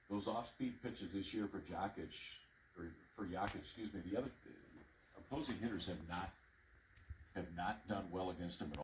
those off-speed pitches this year for Jokisch, or for Jokisch, excuse me, the other opposing hitters have not done well against him at all.